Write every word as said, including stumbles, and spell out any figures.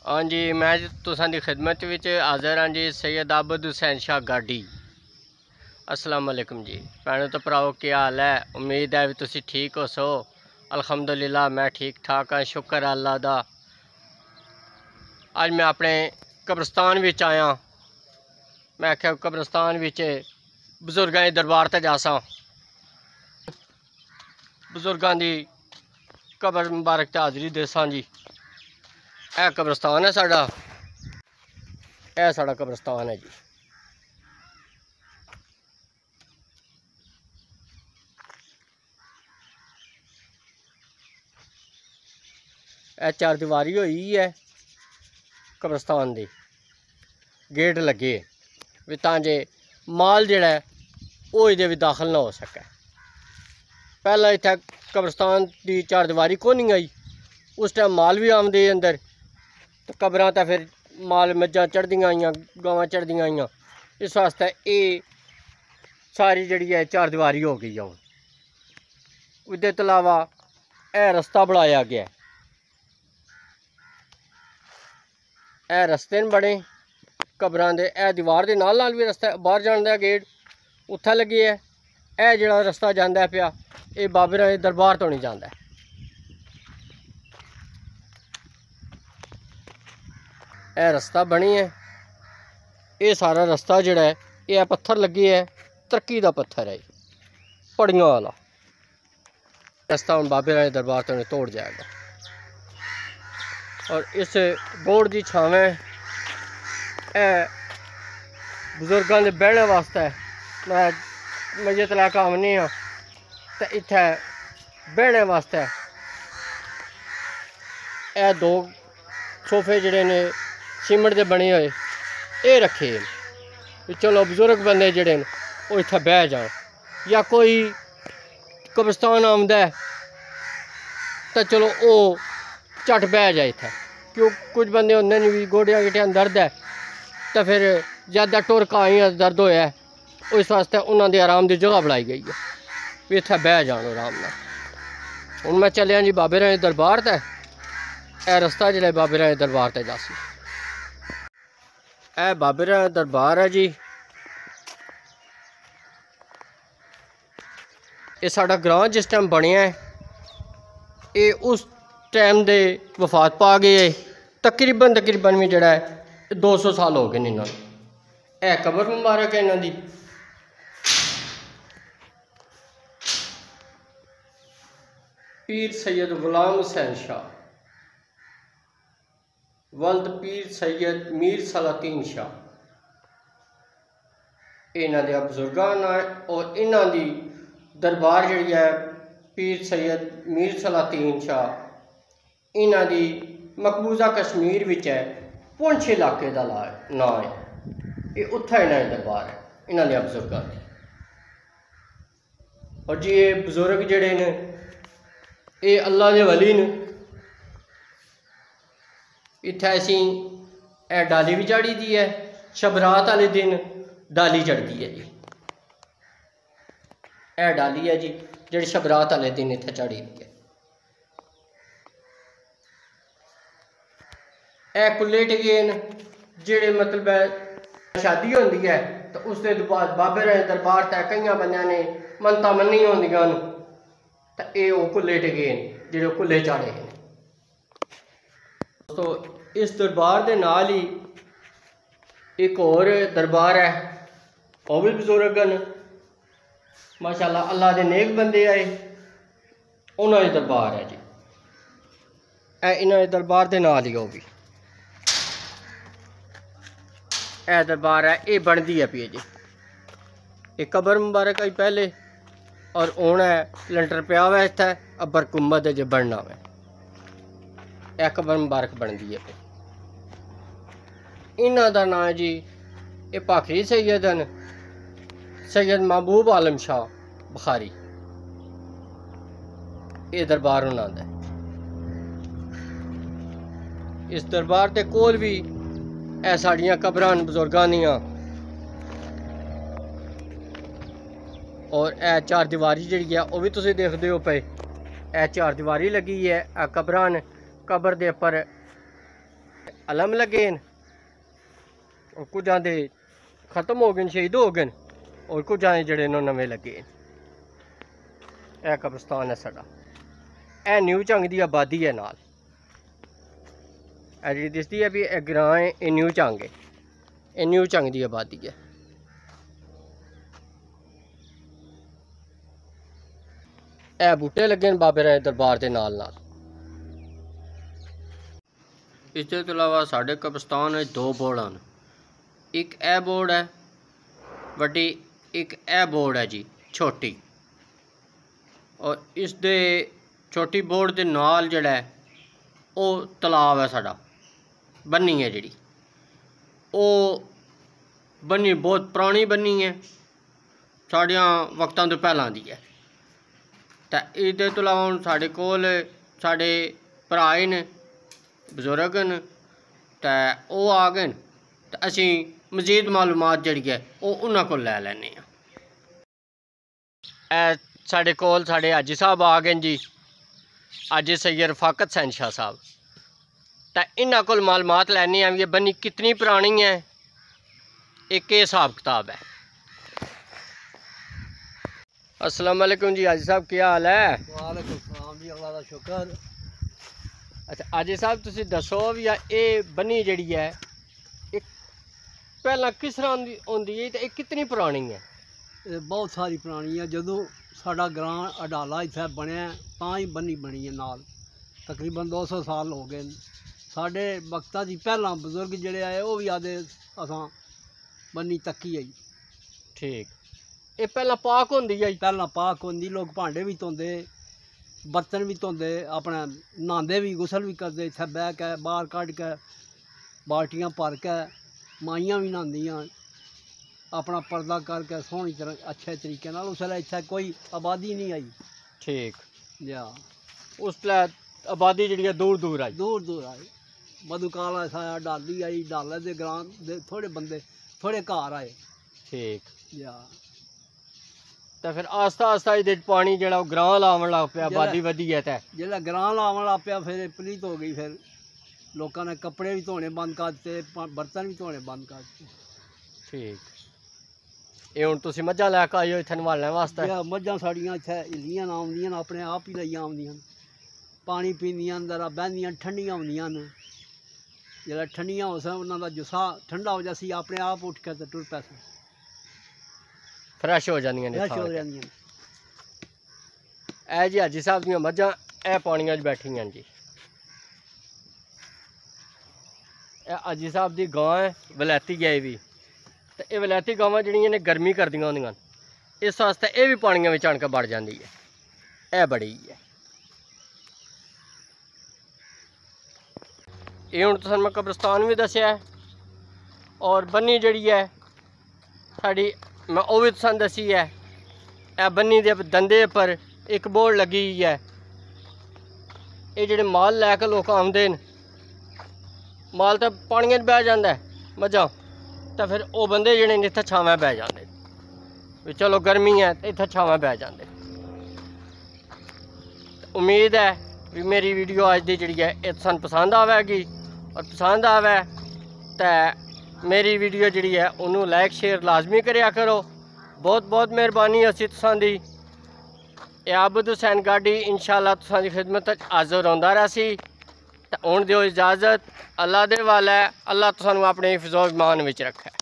हाँ जी, मैं तुसां दी खिदमत विच हाज़र हाँ जी। सैयद आबद हुसैन शाह गाडी। अस्सलाम वालेकुम जी। भैनों तो भराओ क्या हाल है? उम्मीद है भी तुसी ठीक हो सो। अल्हम्दुलिल्लाह मैं ठीक ठाक हाँ, शुक्र अल्लाह दा। अज मैं अपने कब्रस्तान विच आया। मैं आख्या कब्रस्तान विच बजुर्गों के दरबार ते जासा, बजुर्गों की कबर मुबारक ते हाज़री देसा जी। यह कब्रस्तान है साड़ा, यह साड़ा कब्रस्तान है जी। यह चार दीवारी हुई है कब्रस्तान दी, गेट लगे भी तांजे माल जिहड़ा वो इहदे विच दाखिल ना हो सके। पहला इत्थे कब्रस्तान की चार दीवारी को नहीं आई, उस टाइम माल भी आमदे अंदर, तो कबरां ते फिर माल मज्जां चढ़दियां आइयां, गावां चढ़दियां आइयां। इस वास्ते ये सारी जिहड़ी है चार दीवारी हो गई है। हुण उहदे तो इलावा यह रस्ता बनाया गया, यह रस्ते न बने कबरां दे। यह दीवार दे नाल नाल भी रस्ता बाहर जाने दा गेट उत्थे लगे है। यह जिहड़ा रस्ता जांदा पिया ये बाबे दे दरबार तो नहीं जांदा। यह रस्ता बनी है, ये सारा रस्ता जिहड़ा है यह पत्थर लगे है, तरक्की का पत्थर है, पड़ियां वाला रस्ता। हम बाबे राय दरबार तो तोड़ जाएगा। और इस बोर्ड की छावें बुजुर्गों के बहने वास्ते मैं मस्जिद लैके आनी हाँ, तो इत्थे बहने वास्ते यह दो सोफे जिहड़े ने सीमेंट के बने हुए ये रखे हैं। चलो बजुर्ग बंदे जिहड़े ने वो इत्थे बह जान, या कोई कब्रस्तान आमदा है तो चलो वो झट बह जाए इत्थे। क्यों कुछ बंदे होंदे ने भी गोडियां गिटियां दर्द है, तो फिर ज़्यादा टुर काई दर्द होया है, इस वास्ते उन्होंने दी आराम की जगह बनाई गई है भी इत्थे बह जान आराम नाल। हुण मैं चलिया जी बाबे राय दरबार ते। यह रस्ता जिहड़ा बाबे राय दरबार ते जासी। यह बाबे राय दरबार है जी। ये साडा ग्रां जिस टाइम बनिया है ये उस टाइम दे वफात पा गए, तकरीबन तकरीबन भी जिहड़ा है दो सौ साल हो गए इन्होंने। यह कबर मुबारक है इन्हों दी। पीर सैयद गुलाम हुसैन शाह वल्द पीर सैयद मीर सलातीन शाह, इन्हों के बजुर्गों ना है। और इन्हों की दरबार जी है पीर सैयद मीर सलातीन शाह, इन्हों की मकबूजा कश्मीर विच है पुंछ इलाके का ना है। ये उत्थे इन्हों दरबार है इन्हों के बजुर्गों की। और जी ये बजुर्ग जिहड़े ने ये अल्लाह के वली ने। इत्थे असी ए डाली भी चाढ़ी दी है, शबरात वाले दिन डाली चढ़ती है जी। यह डाली है जी जी शबरात वाले दिन इत्थे चढ़ी दी है। यह कुल्ले टिके न जेड़े मतलब शादी होंदी है तो उसके बाद बाबे राय दरबार तक कई बंदियां ने मनता मन्नी होंदियां न, तो ये वो कुल्ले टिके न जेड़े कुल्ले चाढ़े हैं। तो इस दरबार के नाल ही एक और दरबार है, वह भी बजुर्ग न माशाअल्लाह, अल्लाह के नेक बंदे आए, उन्होंने दरबार है जी। इन्होंने दरबार के नाल ही वो भी यह दरबार है, ये बनती है पी जी। ये कबर मुबारक आई पहले और हूँ है लंटर पिया हुआ इत्थे अबर कुंभत जो बनना है। यह कबर मुबारक बनती है। इन्हों का नाम जी ये भाखरी सैयद न सैयद महबूब आलम शाह बुखारी, ये दरबार उन्होंने। इस दरबार के कोल भी ए साड़ियाँ कबरां बजुर्गों दियां। और ए चार दीवारी जी है वह भी तुम देखते हो पे, ए चार दीवारी लगी है। ए कबरां कबर के उपर अलम लगे न और कुछ आंदे खत्म हो गए शहीद हो गए और कुछ आए जड़े नवे लगे। यह कब्रिस्तान है साडा। यह न्यू झंग की आबादी है नाल जी दिसदी है भी यह ग्रां है। यह न्यू झंग है। यह न्यू झंग की आबादी है। यह बूटे लगे न बाबे राय दरबार के नाल नाल। इसके तो अलावा साढ़े कब्रिस्तान में दो बोर्ड हैं। एक ए बोर्ड है वड्डी, एक ए बोर्ड है जी छोटी। और इस दे छोटी बोर्ड के नाल जड़ा है वो तलाब है साड़ा, बन्नी है जी। वो बन्नी बहुत पुरानी बन्नी है, साड़ियाँ वक्तां तो पहलां दी है। तो इसके तो अलावा हुण साढ़े कोल साढ़े भरा ने बजुर्ग न, तो वो आ गए तो असी मजीद मालूमात जिहड़ी है वो उन्हां कोल लै लैने आ। साढ़े कोल साढ़े हाजी साहब आ गए जी, हाजी सैयद रफाकत सैन शाह साहब। तो इन्हां कोल मालूमात लैने आ ये बन्नी कितनी पुरानी है, एक के हिसाब किताब है। अस्सलाम वालेकुम जी हाजी साहब, क्या हाल है? वालेकुम सलाम जी, अल्लाह दा शुक्र। अच्छा हाजी साहब तुसी दसो भी ये बन्नी जिहड़ी है एक पहला किस तरह होंदी है ते कितनी पुरानी है? बहुत सारी पुरानी है। जदों साडा ग्रां अडाला इत्थे बनया तां ही बन्नी बनी है नाल, तकरीबन दो सौ साल हो गए। साडे वक्ता दी पहला बजुर्ग जिहड़े आए वो भी आदे असां बन्नी तक्की आई। ठीक, ये पहला पाक होंदी है? पहला पाक होंदी, लोग भांडे भी धोंदे, बर्तन भी धोंदे, अपने नहांदे भी, गुसल भी करते। इत्थे बह के बाहर कढ़ के बाल्टियां भर के माइयां भी नहांदियां, अपना पर्दा करके सोहनी तरह अच्छे तरीके नाल। उसलै इत्थे कोई आबादी नहीं आई। ठीक जा उसलै आबादी जिहड़ी दूर दूर आई, दूर दूर आई। मधुकाला आया, डाली आई, डाले दे ग्रां दे थोड़े बंदे थोड़े घर आए। ठीक जा तो फिर आस्ता आस्ता ये पानी जो ग्रां लावन लग पिया, आबादी वधी है। तो जिसलै ग्रां लावन लग पिया फिर पलीत हो गई। फिर लोगों ने कपड़े भी धोने बंद कर दिते, बर्तन भी धोने बंद कर दिते। ठीक, ये हुण तुसीं मज्झां लैके आए हो इत्थे नवालने वास्ते? मज्झां साड़ियां इत्थे हिल्लियां आउंदियां, अपने आप ही लेई आउंदियां, पानी पींदियां, अंदर बहंदियां, ठंडियां होंदियां न। जिसलै ठंडियां हो सन उन्हां दा जुस्सा ठंडा हो जासी, अपने आप उठ के ते टुर पैसे फ्रैश हो जांदियां ने, फ्रैश हो जांदियां। ए जी हाजी साहब दियां मज्झां ए पानियां च बैठियां जी। ए हाजी साहब दी गां है, वलैती गई भी। तो ये वलैती गावां जिहड़ियां ने गर्मी करदियां होंदियां, इस वास्ते ये भी पानियां विच आण के बढ़ जांदी है। ए बड़ी है। ये हुण तुहानूं मैं कब्रिस्तान भी दस्सिया है और बन्नी जिहड़ी है साड़ी मैं वो भी तुहानूं दस्सी है। ए बन्नी दे दंदे पर एक बोर्ड लगी हुई है। ये जिहड़े माल लैके लोग आउंदे न, माल तो पानियां च बह जांदा है मज्झां, तो फिर वो बंदे जिहड़े ने इत्थे छावें बह जांदे भी, चलो गर्मी है तो इत्थे छावें बह जांदे। उम्मीद है भी मेरी वीडियो अज दी जिहड़ी है ये तुहानूं पसंद आवेगी, और पसंद आवे तो मेरी वीडियो जिहड़ी है उन्होंने लाइक शेयर लाजमी करिया करो। बहुत बहुत मेहरबानी असी तुसां दी। ए आबद हुसैन गाडी इंशाअल्लाह तुसां दी खिदमत हाज़र होंदा रही। तो हुण दिओ इजाज़त, अल्लाह दे वाला है। अल्लाह तुसां नूं अपने हिफ्ज़ो ईमान विच रखे।